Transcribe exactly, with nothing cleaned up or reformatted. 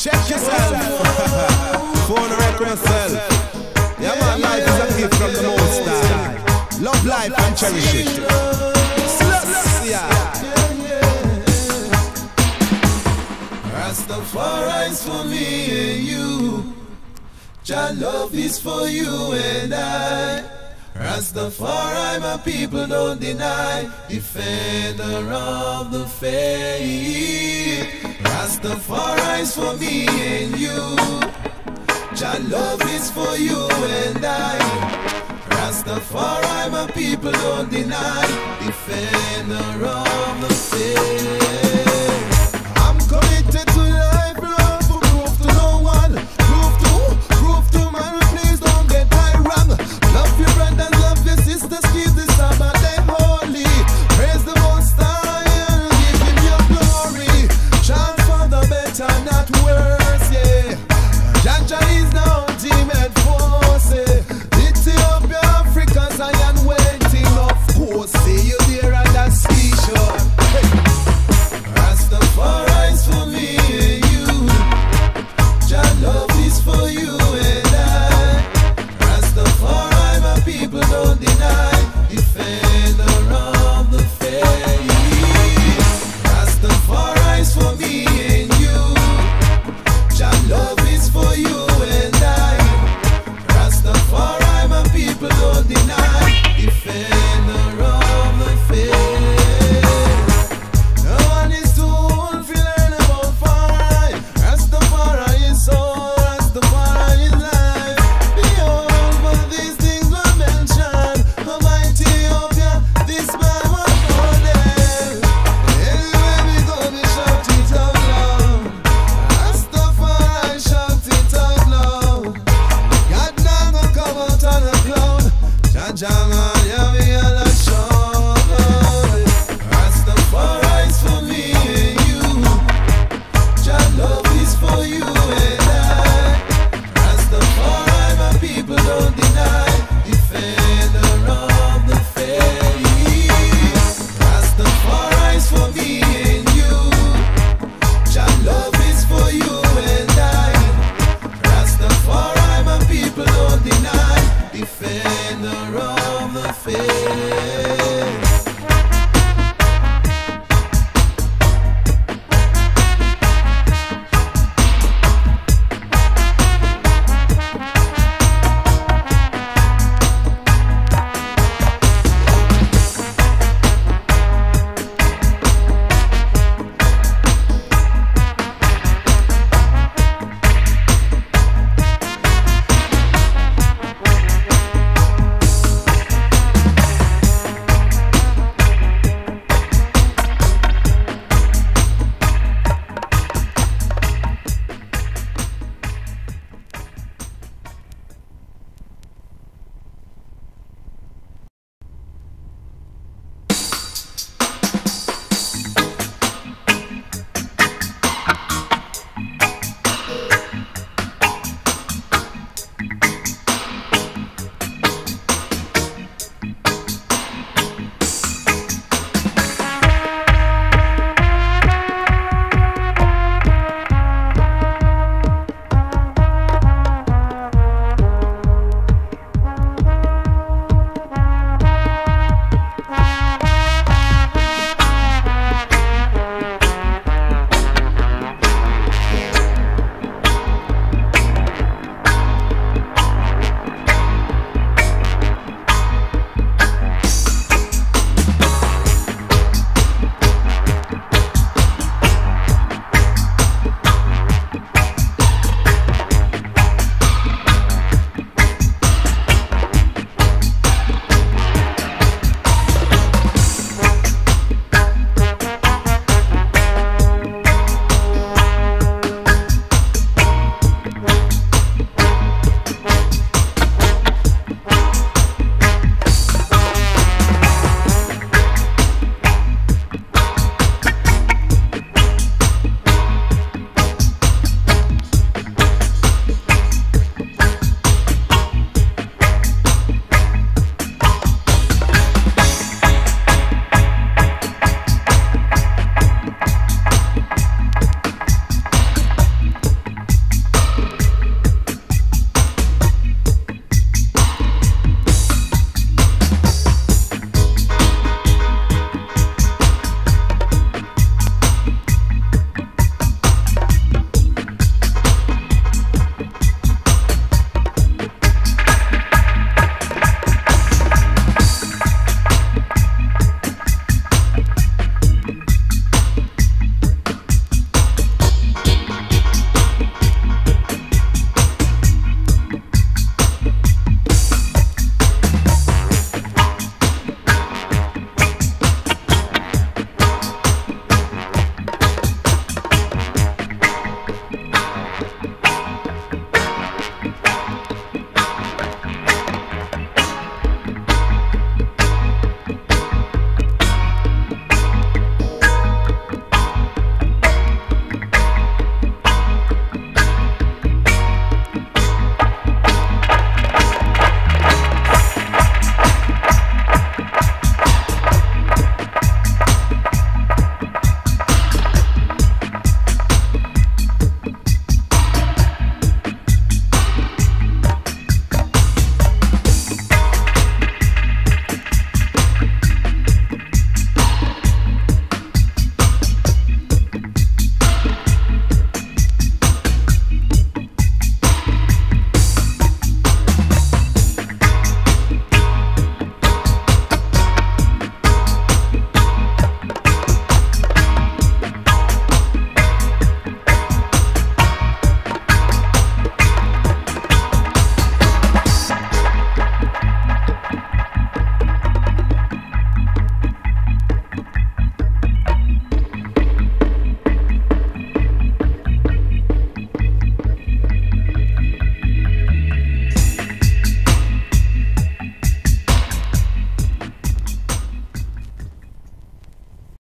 Check yourself. Phone record yourself. Yeah, man, life is a gift from the Most High. Love life and cherish it. Yeah. Rastafari's for me and you. Jah love is for you and I. Rastafari, my people don't deny. Defender of the faith. Rastafari's for me and you. Jah love is for you and I. Rastafari, my people don't deny. Defender of the faith. I'm committed to life, love, proof to no one. Proof to, proof to man, please don't get I wrong. Love your brothers, love your sisters, keep the Sabbath day holy. Praise the Most High and give him your glory. Chant for the better, not worse, yeah. Jah Jah is the ultimate force, yeah. Ethiopia, Africa, Zion waiting, of course. See you there at that seashore. Hey. Rastafari's for me and you. Jah love is for you and I. Rastafari, my people don't deny. Defender of the faith. Rastafari's for me and you. Jah love is for you and I. Rastafari, my people don't deny. Defender of the faith. No one is too old for learn about fire. Rastafari is soul, Rastafari is life. Behold, but these things were mentioned. Almighty Ethiopia, this man was born there. Anywhere we go, we shout it out loud. Rastafari, shout it out loud. God now gonna come out on a cloud. Jah Jah man, yeah, we are not sure. Rastafari's for me and you. Jah love is for you and I. Rastafari, my people don't deny. Defender of the faith. Rastafari's for me and you. Jah love is for you and I. Rastafari, my people don't deny. Defender of the faith.